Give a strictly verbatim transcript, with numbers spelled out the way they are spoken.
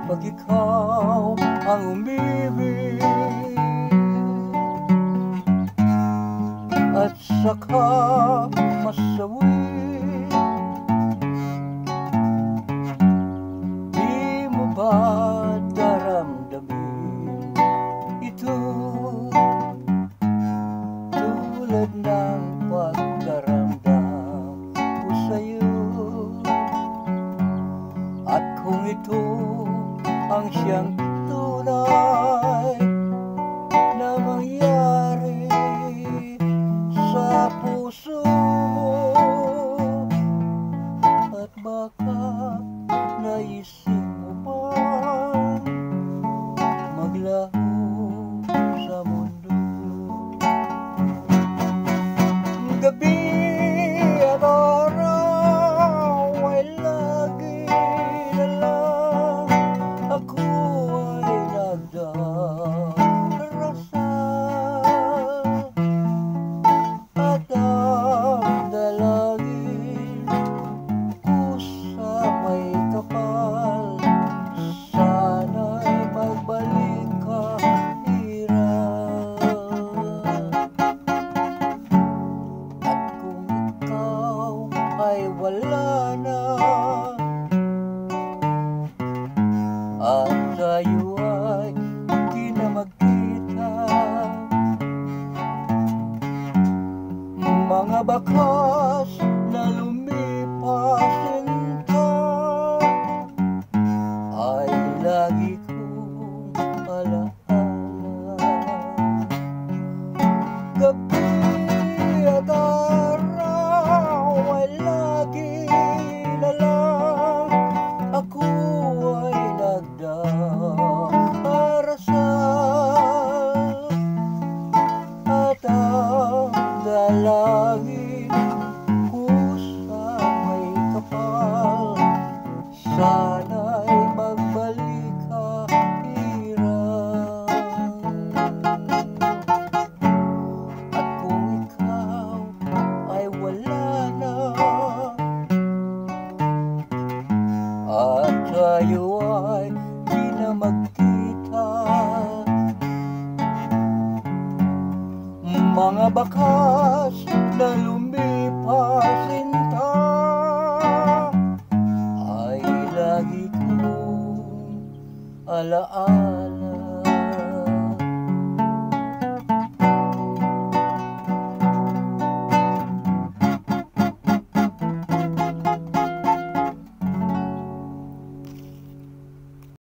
pag ikaw ang umibig at saka masawi, di mo ba daramdamin ito tulad ng pagdaramdam ko sa'yo? At kung ito ang siyang tunay na mangyari sa puso mo, at baka naisip mo pa maglaho sa mundo, gabi at araw ay lagi na lang ako ay nagdarasal, at ang dalangin ko sa may kapal, sana'y magbalik ka, hirap. At kung ikaw ay wala na at tayo ay di na magkita, mga bakas na lumipas sinta ay lagi kong alaala. Gabi at araw ay lagi na lang ako ay nagdarasal, at ang dalangin ko sa may kapal, sana'y magbalik ka, hirap. At kung ikaw ay wala na at tayo ay di na magkita, mga bakas na lumipas sinta ay lagi kong alaala.